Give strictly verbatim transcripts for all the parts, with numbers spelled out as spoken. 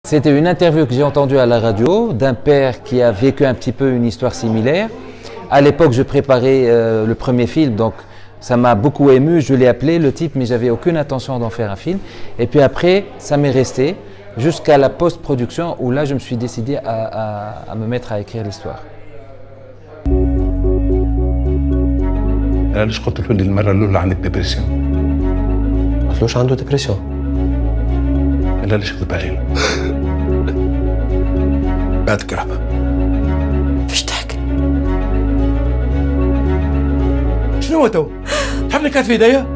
C'était une interview que j'ai entendue à la radio d'un père qui a vécu un petit peu une histoire similaire. À l'époque, je préparais euh, le premier film, donc ça m'a beaucoup ému. Je l'ai appelé le type, mais j'avais aucune intention d'en faire un film. Et puis après, ça m'est resté jusqu'à la post-production où là, je me suis décidé à, à, à me mettre à écrire l'histoire. علاش قلت له المرة الأولى عندك ديبرسيون؟ ما قلتلوش عنده ديبرسيون. علاش كذب علينا؟ بعد الكهرباء. فاش تحكي؟ شنو هو تو؟ تحبني كانت في ايديا؟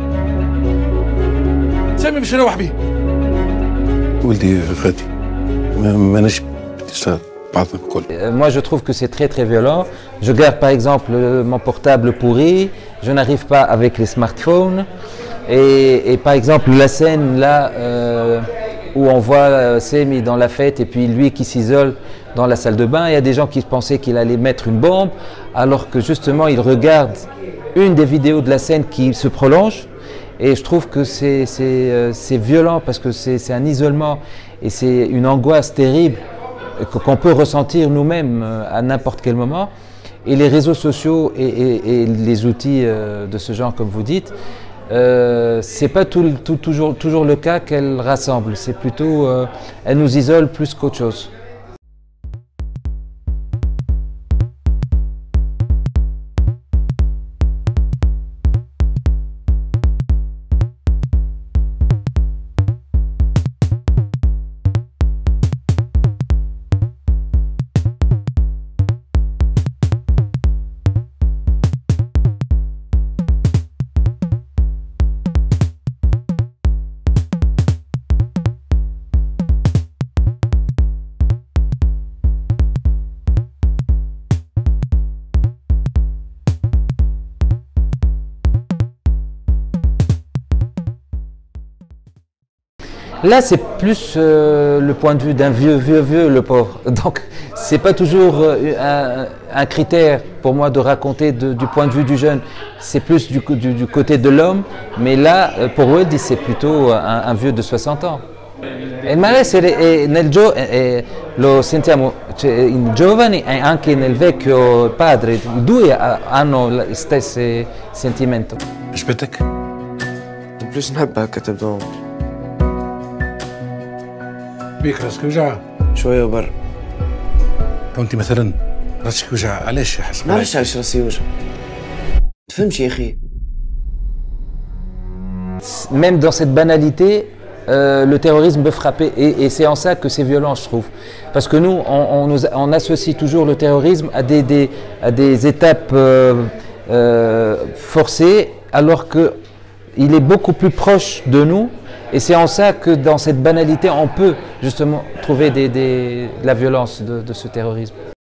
سامي باش نروح بيه. ولدي غادي ماناش بتشتغل. Moi, je trouve que c'est très très violent. Je garde par exemple mon portable pourri, je n'arrive pas avec les smartphones. Et, et par exemple, la scène là euh, où on voit euh, Semi dans la fête et puis lui qui s'isole dans la salle de bain, il y a des gens qui pensaient qu'il allait mettre une bombe, alors que justement, il regarde une des vidéos de la scène qui se prolonge. Et je trouve que c'est euh, violent parce que c'est un isolement et c'est une angoisse terrible qu'on peut ressentir nous-mêmes à n'importe quel moment. Et les réseaux sociaux et, et, et les outils de ce genre, comme vous dites, euh, c'est pas tout, tout, toujours, toujours le cas qu'elles rassemblent. C'est plutôt, euh, elles nous isolent plus qu'autre chose. Là, c'est plus euh, le point de vue d'un vieux, vieux, vieux, le pauvre. Donc, c'est pas toujours euh, un, un critère pour moi de raconter de, du point de vue du jeune. C'est plus du, du, du côté de l'homme. Mais là, pour Weldy, c'est plutôt un, un vieux de soixante ans. Il malessere nel gio eh, lo sentiamo, cioè, in giovani e anche nel vecchio padre, i due hanno lo stesso sentimento. عجبتك؟ بلوس نحبها كتبت عمري. بيك راسك وجع؟ شوية وبر. وانت مثلا راسك وجع علاش حسب؟ ما عرفتش علاش راسي وجع. تفهمش يا أخي. Même dans cette banalité, euh, le terrorisme peut frapper et, et c'est en ça que c'est violent, je trouve. Parce que nous, on, on, nous, on associe toujours le terrorisme à des, des, à des étapes euh, euh, forcées, alors qu'il est beaucoup plus proche de nous. Et c'est en ça que dans cette banalité, on peut justement trouver des, des, de la violence de, de ce terrorisme.